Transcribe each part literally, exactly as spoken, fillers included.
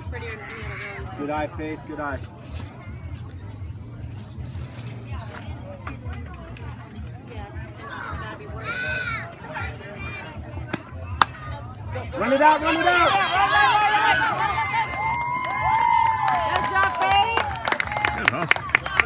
prettier than any other rose. Good eye, Faith. Good eye. Yes, it's gotta be worse. Run it out, run it out! Good job, Faith! Good hustle.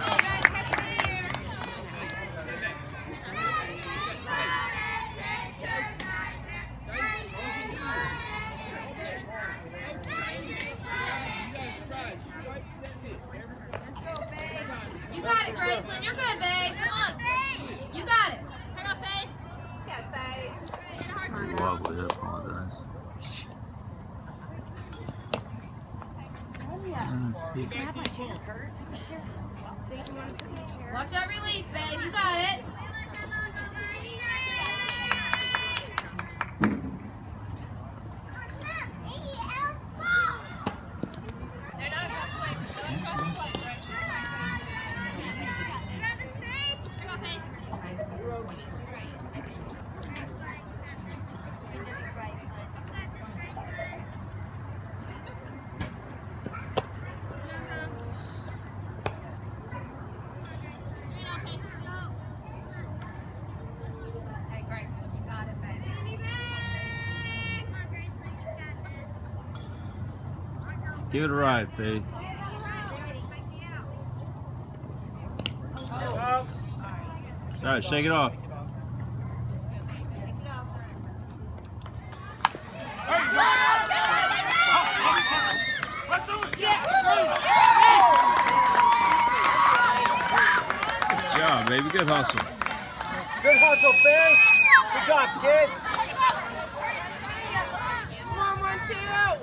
You got it, Graceland. You're good, babe. Come on. You got it. Hang on, Faith. Yeah, Faith. Lovely, I apologize. Watch that release, babe. You got it. Give it a ride, Faith. Alright, shake it off. Good job, baby. Good hustle. Good hustle, Faith. Good job, kid. Come on, one, two.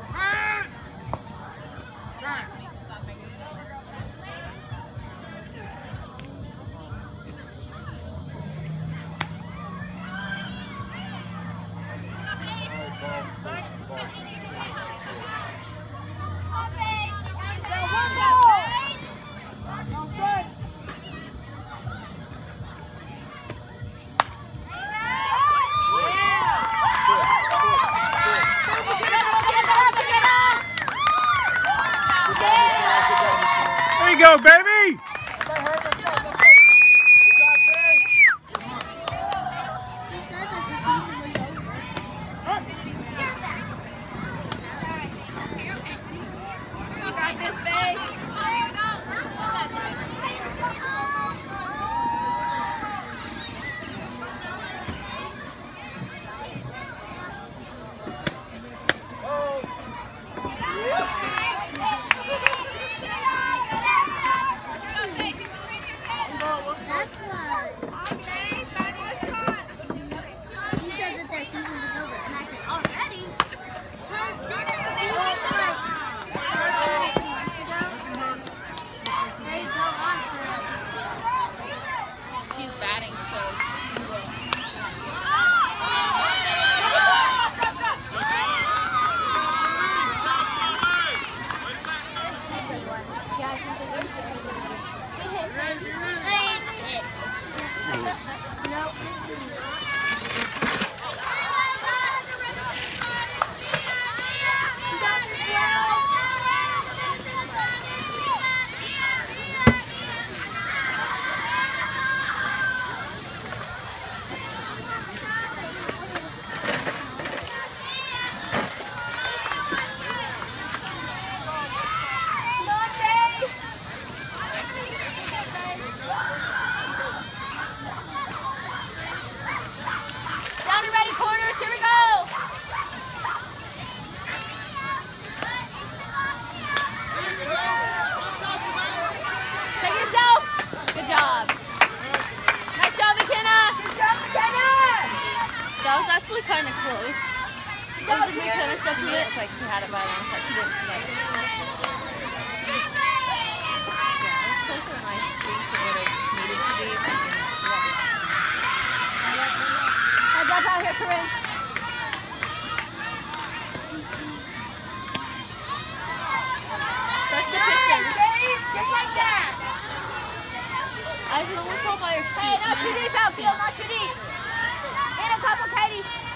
There you go, baby! That was actually kind of close. It was the kind of stuff we didn't like. She had it by now, but she didn't like it. Yeah, it was closer than I think to what it needed to be. Heads up out here, Corinne. That's the pitcher. Just like that. I can only tell by her shoot. Hey, not too deep outfield, not too deep. Hit him, couple, Katie.